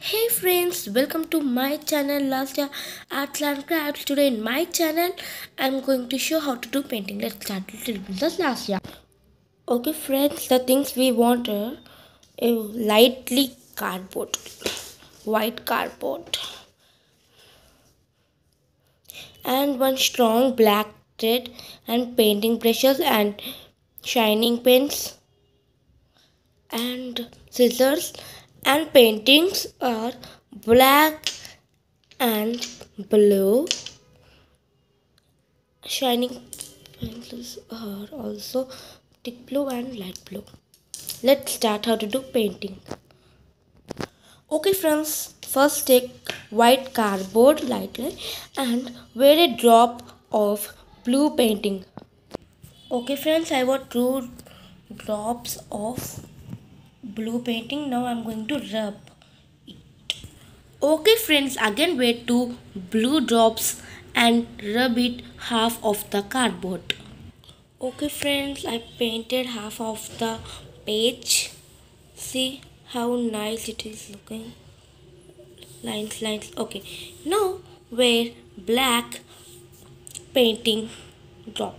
Hey friends, welcome to my channel Last Year Arts and Crafts. Today in my channel, I'm going to show how to do painting. Let's start Little Princess Last Year. Okay friends, the things we want are a lightly cardboard, white cardboard, and one strong black thread, and painting brushes and shining pens and scissors, and paintings are black and blue. Shining pencils are also thick blue and light blue. Let's start how to do painting. Okay friends, first take white cardboard lightly and wear a drop of blue painting. Okay friends, I got 2 drops of blue painting. Now I'm going to rub it. Okay friends, again wear 2 blue drops and rub it half of the cardboard. Okay friends, I painted half of the page. See how nice it is looking. Lines. Okay. Now wear black painting drop.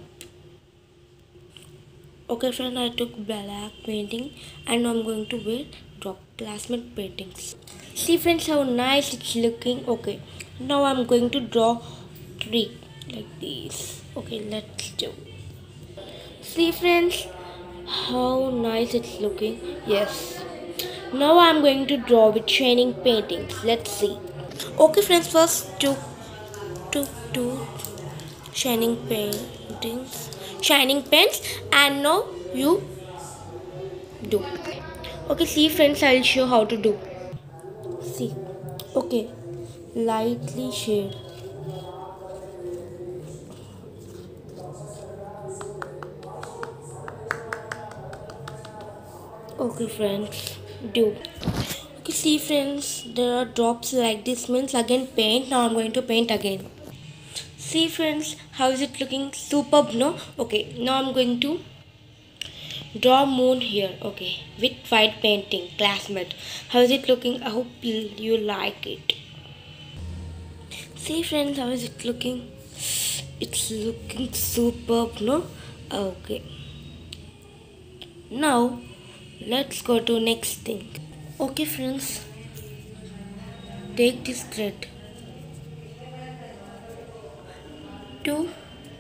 Okay friend, I took black painting and now I'm going to wear drop classmate paintings. See friends how nice it's looking. Okay. Now I'm going to draw tree like this. Okay, let's do. See friends how nice it's looking. Yes. Now I'm going to draw with shining paintings. Let's see. Okay friends, first two shining paintings, shining pens, and now you do. Okay, see friends, I'll show how to do. See. Okay. Lightly shade. Okay friends, do. Okay, see friends, there are drops like this means again paint. Now I'm going to paint again. See friends, how is it looking? Superb, no? Okay, now I'm going to draw moon here. Okay, with white painting, classmate. How is it looking? I hope you like it. See friends, how is it looking? It's looking superb, no? Okay. Now, let's go to next thing. Okay friends, take this thread to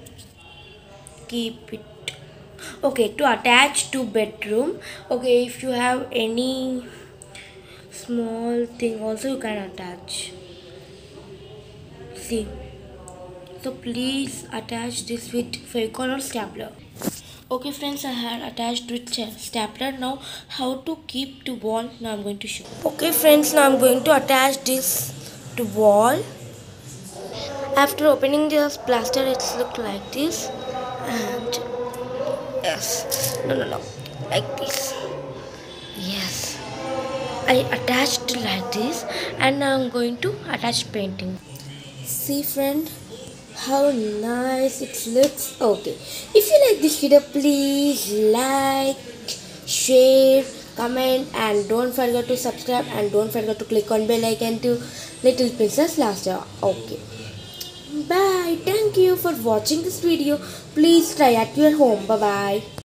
keep it. Okay, to attach to bedroom. Okay, if you have any small thing also you can attach. See, so please attach this with Fevicol or stapler. Okay friends, I had attached with stapler. Now how to keep to wall, now I'm going to show. Okay friends, now I'm going to attach this to wall. After opening this plaster, it's look like this, and yes, no, like this. Yes, I attached like this, and now I'm going to attach painting. See friend, how nice it looks. Okay, if you like this video, please like, share, comment, and don't forget to subscribe, and don't forget to click on bell icon to Little Princess Last Year. Okay, bye. Thank you for watching this video. Please try at your home. Bye bye.